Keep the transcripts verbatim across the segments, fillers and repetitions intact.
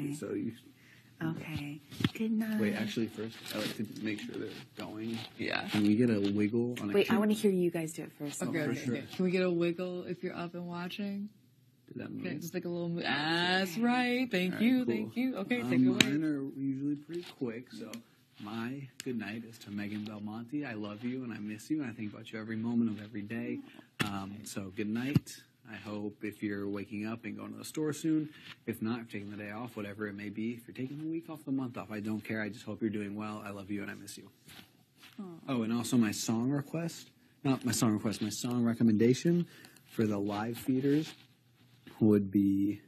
Okay. So you. Okay. Good night. Wait, actually, first, I like to make sure they're going. Yeah. Can we get a wiggle on a Wait, cue? I want to hear you guys do it first. Okay, for okay, sure. okay. Can we get a wiggle if you're up and watching? Do that move. Okay, just like a little move. That's right. Thank All right, you. cool. Thank you. Okay, um, take it away. Mine are usually pretty quick, so my good night is to Megan Belmonte. I love you and I miss you, and I think about you every moment of every day. Um, so good night. I hope if you're waking up and going to the store soon, if not, if you're taking the day off, whatever it may be, if you're taking the week off, the month off, I don't care. I just hope you're doing well. I love you and I miss you. Aww. Oh, and also my song request, not my song request, my song recommendation for the live feeders would be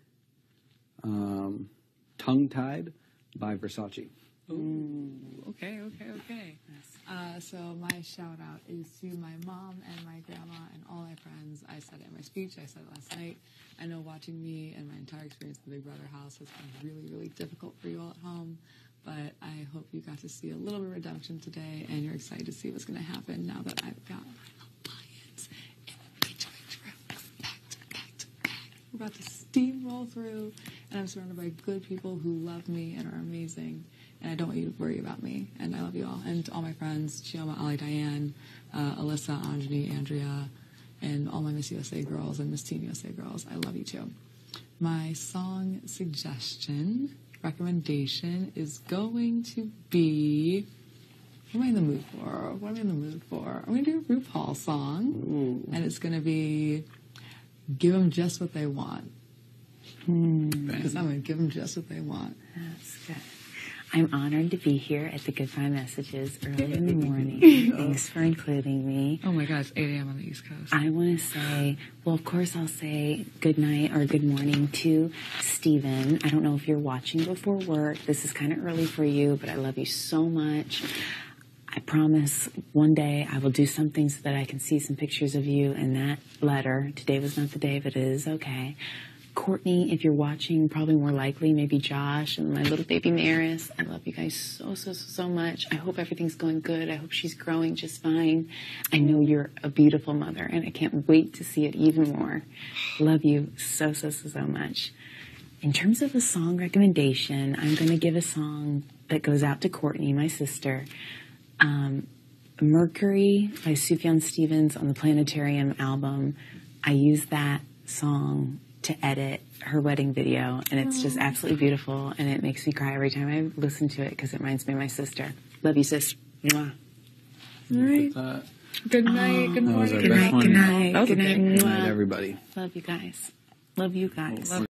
um, Tongue Tied by Versace. Ooh, okay, okay, okay. Uh, so my shout out is to my mom and my grandma and all my friends. I said it in my speech. I said it last night. I know watching me and my entire experience in the Big Brother house has been really, really difficult for you all at home. But I hope you got to see a little bit of redemption today, and you're excited to see what's going to happen now that I've got my alliance in the room back to back to back. We're about to steamroll through, and I'm surrounded by good people who love me and are amazing. And I don't want you to worry about me. And I love you all. And all my friends, Chioma, Ali, Diane, uh, Alyssa, Anjani, Andrea, and all my Miss U S A girls and Miss Teen U S A girls. I love you too. My song suggestion, recommendation is going to be... What am I in the mood for? What am I in the mood for? I'm going to do a RuPaul song. Ooh. And it's going to be Give Them Just What They Want. Because I'm going to give them just what they want. That's good. I'm honored to be here at the Goodbye Messages early in the morning. Thanks for including me. Oh my God, it's eight a.m. on the East Coast. I want to say, well, of course I'll say good night or good morning to Steven. I don't know if you're watching before work. This is kind of early for you, but I love you so much. I promise one day I will do something so that I can see some pictures of you in that letter. Today was not the day, but it is okay. Courtney, if you're watching, probably more likely, maybe Josh and my little baby Maris. I love you guys so, so, so, so much. I hope everything's going good. I hope she's growing just fine. I know you're a beautiful mother, and I can't wait to see it even more. Love you so, so, so, so much. In terms of a song recommendation, I'm going to give a song that goes out to Courtney, my sister. Um, Mercury by Sufjan Stevens on the Planetarium album. I use that song to edit her wedding video, and it's just absolutely beautiful, and it makes me cry every time I listen to it because it reminds me of my sister. Love you, sis. Mwah. All right. Uh, Good night. Oh, good morning. Good night. Good night. Good night. Good night, everybody. Love you guys. Love you guys. Love